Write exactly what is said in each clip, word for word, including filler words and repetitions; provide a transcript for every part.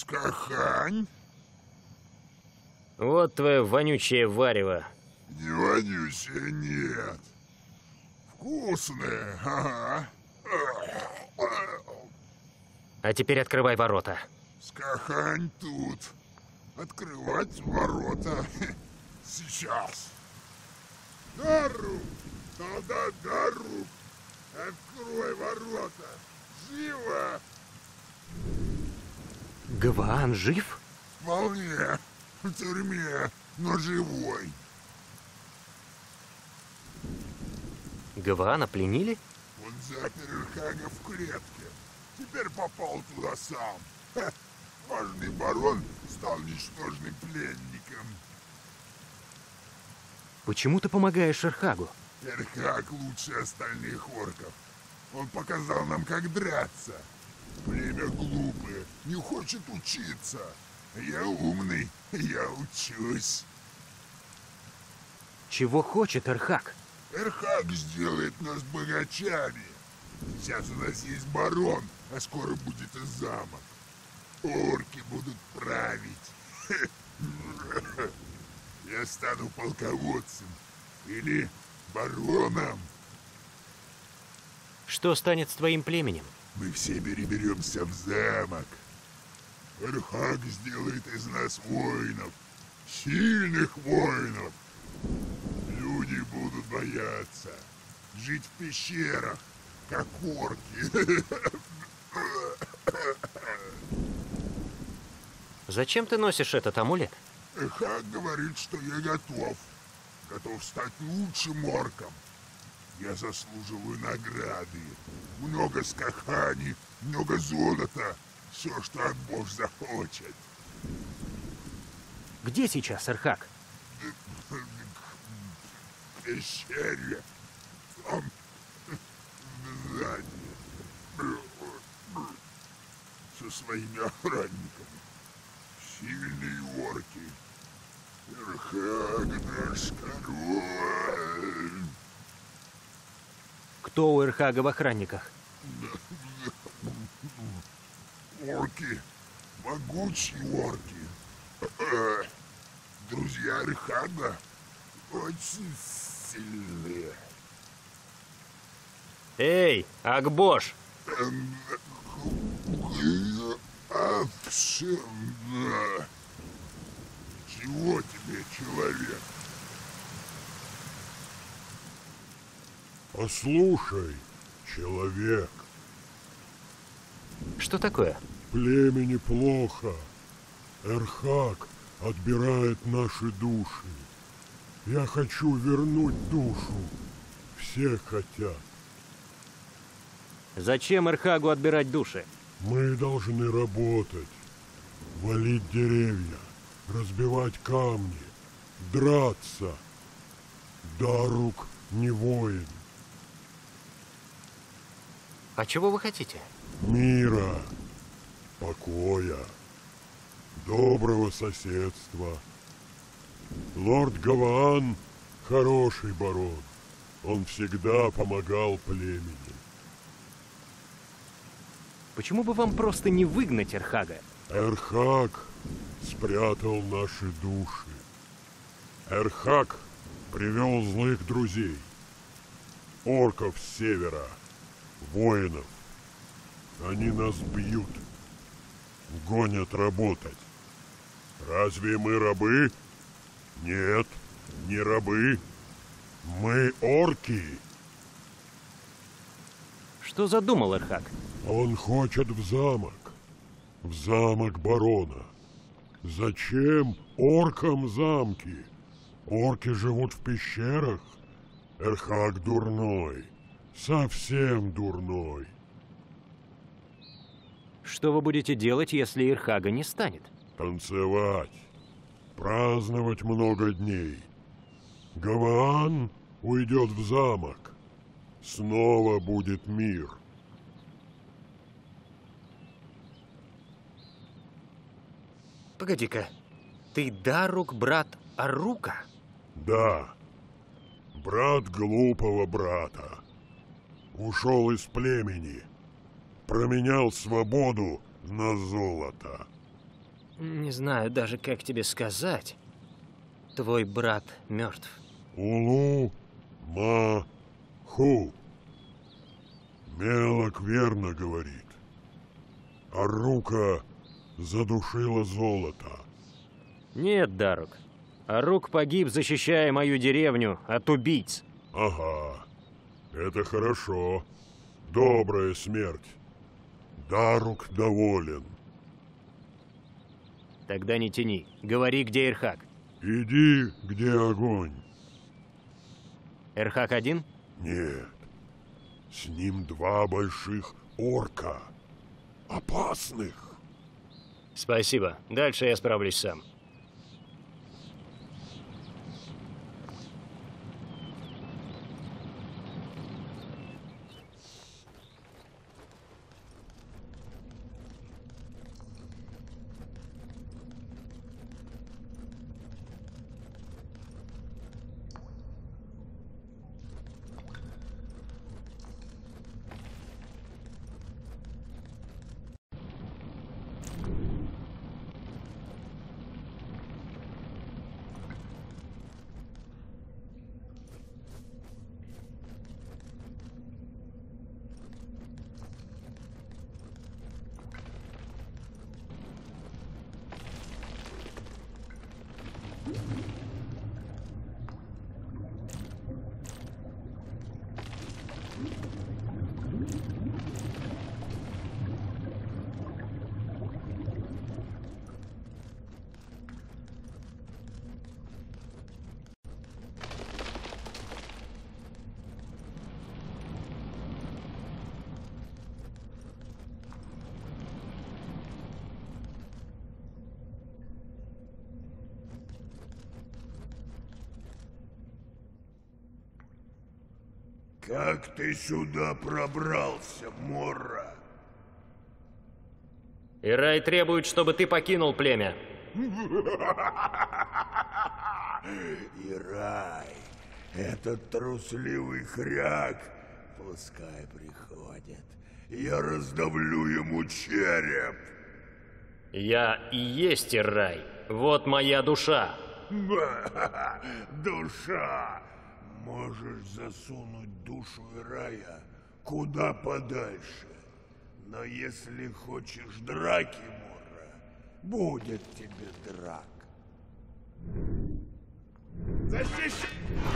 Скахань? Вот твое вонючее варево. Не вонючее, нет. Вкусное, ага. А теперь открывай ворота. Скахань тут. Открывать ворота. Сейчас. Дару! Да-да, Дару! Открой ворота! Живо! Гаваан жив? Вполне. В тюрьме, но живой. Гаваана пленили? Он запер Ирхага в клетке. Теперь попал туда сам. Ха, важный барон стал ничтожным пленником. Почему ты помогаешь Ирхагу? Ирхаг лучше остальных орков. Он показал нам, как драться. Племя глупое, не хочет учиться. Я умный, я учусь. Чего хочет Ирхаг? Ирхаг сделает нас богачами. Сейчас у нас есть барон, а скоро будет и замок. Орки будут править. Я стану полководцем или бароном. Что станет с твоим племенем? Мы все переберемся в замок. Ирхаг сделает из нас воинов. Сильных воинов. Люди будут бояться. Жить в пещерах, как орки. Зачем ты носишь этот амулет? Ирхаг говорит, что я готов. Готов стать лучшим орком. Я заслуживаю награды. Много скахани, много золота. Все, что от Бог захочет. Где сейчас Ирхаг? В пещере. Там сзади. Со своими охранниками. Сильные орки. Ирхаг наш король. Кто у Ирхага в охранниках? Орки. Могучие орки. Друзья Ирхага очень сильные. Эй, Акбош! Чего тебе, человек? Послушай, человек. Что такое? Племени плохо. Ирхаг отбирает наши души. Я хочу вернуть душу. Все хотят. Зачем Ирхагу отбирать души? Мы должны работать. Валить деревья. Разбивать камни. Драться. Дарук не воин. А чего вы хотите? Мира. Покоя. Доброго соседства. Лорд Гаваан хороший барон. Он всегда помогал племени. Почему бы вам просто не выгнать Ирхага? Ирхаг спрятал наши души. Ирхаг привел злых друзей. Орков с севера. Воинов. Они нас бьют. Гонят работать. Разве мы рабы? Нет, не рабы. Мы орки. Что задумал Ирхаг? Он хочет в замок. В замок барона. Зачем оркам замки? Орки живут в пещерах. Ирхаг дурной. Совсем дурной. Что вы будете делать, если Ирхага не станет? Танцевать. Праздновать много дней. Гаваан уйдет в замок. Снова будет мир. Погоди-ка, ты Дарук, брат Арука? Да. Брат глупого брата. Ушел из племени. Променял свободу на золото. Не знаю даже, как тебе сказать. Твой брат мертв. Улу ма ху. Мелок верно говорит. Арука задушила золото. Нет, Дарук. Арук погиб, защищая мою деревню от убийц. Ага, это хорошо. Добрая смерть. Дарук доволен. Тогда не тяни. Говори, где Ирхак. Иди, где огонь. Ирхак один? Нет. С ним два больших орка. Опасных. Спасибо. Дальше я справлюсь сам. Как ты сюда пробрался, Морра? Ирай требует, чтобы ты покинул племя. Ирай, этот трусливый хряк, пускай приходит. Я раздавлю ему череп. Я и есть Ирай. Вот моя душа. Душа! Можешь засунуть душу Ирая куда подальше. Но если хочешь драки, Морра, будет тебе драк. Защищай!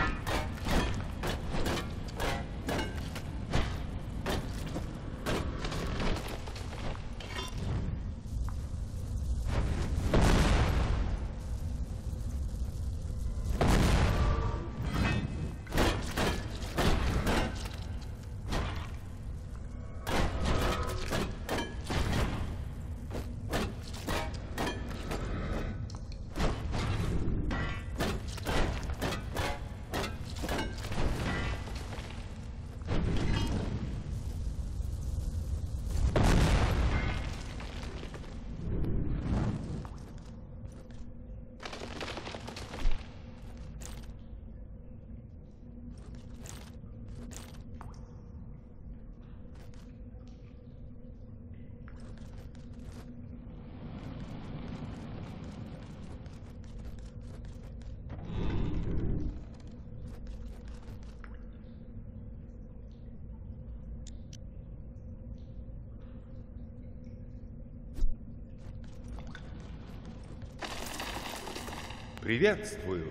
Приветствую.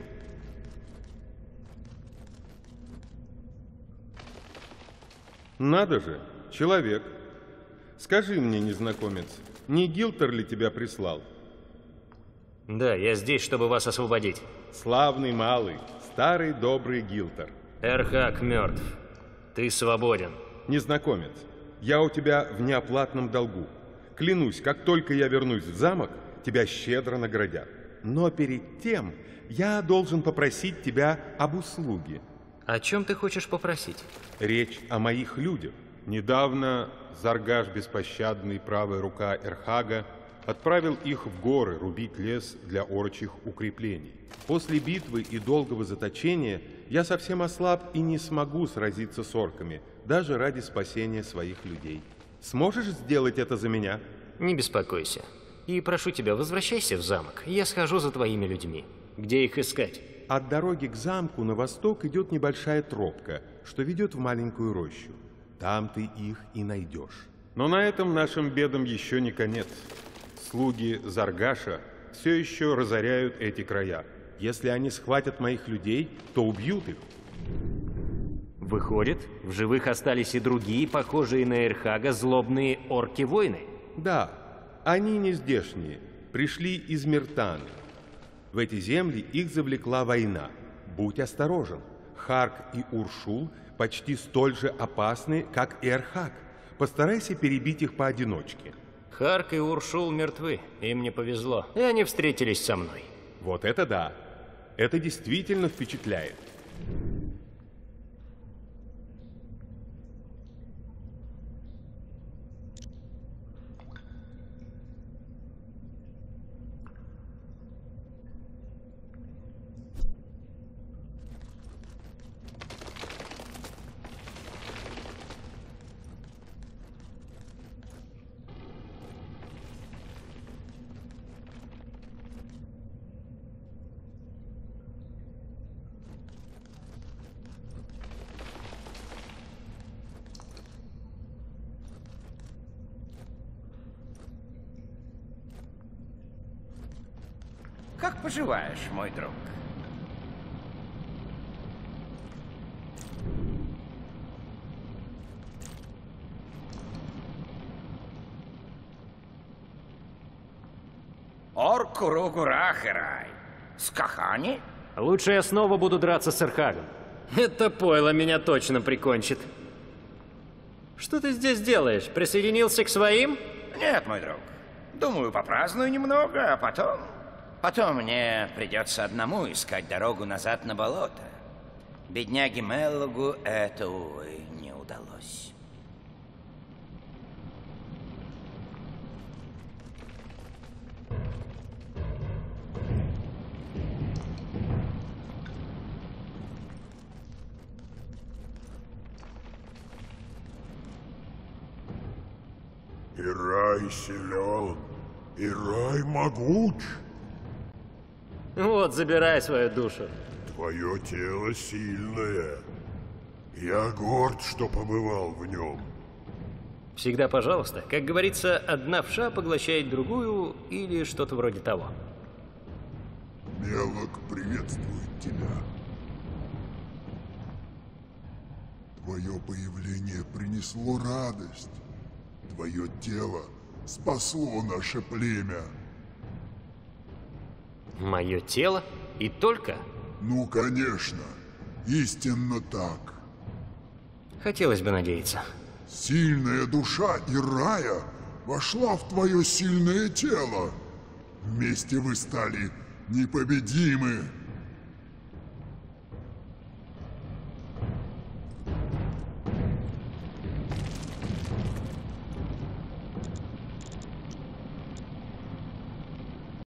Надо же, человек. Скажи мне, незнакомец, не Гилтер ли тебя прислал? Да, я здесь, чтобы вас освободить. Славный малый, старый добрый Гилтер. Ирхак мертв. Ты свободен. Незнакомец, я у тебя в неоплатном долгу. Клянусь, как только я вернусь в замок, тебя щедро наградят. Но перед тем я должен попросить тебя об услуге. О чем ты хочешь попросить? Речь о моих людях. Недавно Заргаш Беспощадный, правая рука Ирхага, отправил их в горы рубить лес для орочих укреплений. После битвы и долгого заточения я совсем ослаб и не смогу сразиться с орками, даже ради спасения своих людей. Сможешь сделать это за меня? Не беспокойся. И прошу тебя, возвращайся в замок. Я схожу за твоими людьми. Где их искать? От дороги к замку на восток идет небольшая тропка, что ведет в маленькую рощу. Там ты их и найдешь. Но на этом нашим бедам еще не конец. Слуги Заргаша все еще разоряют эти края. Если они схватят моих людей, то убьют их. Выходит, в живых остались и другие, похожие на Эрхага, злобные орки-воины? Да, они не здешние, пришли из Миртаны. В эти земли их завлекла война. Будь осторожен. Харк и Уршул почти столь же опасны, как и Эрхаг. Постарайся перебить их поодиночке. Харк и Уршул мертвы. Им не повезло. И они встретились со мной. Вот это да. Это действительно впечатляет. Как поживаешь, мой друг? Оркуругурахерай. Скахани? Лучше я снова буду драться с Эрхагом. Это пойло меня точно прикончит. Что ты здесь делаешь? Присоединился к своим? Нет, мой друг. Думаю, попраздную немного, а потом... Потом мне придется одному искать дорогу назад на болото. Бедняге Меллогу это, увы, не удалось. И рай силен, и рай могуч. Вот, забирай свою душу. Твое тело сильное. Я горд, что побывал в нем. Всегда пожалуйста. Как говорится, одна вша поглощает другую или что-то вроде того. Мелок приветствует тебя. Твое появление принесло радость. Твое тело спасло наше племя. Мое тело? И только? Ну, конечно. Истинно так. Хотелось бы надеяться. Сильная душа Ирая вошла в твое сильное тело. Вместе вы стали непобедимы.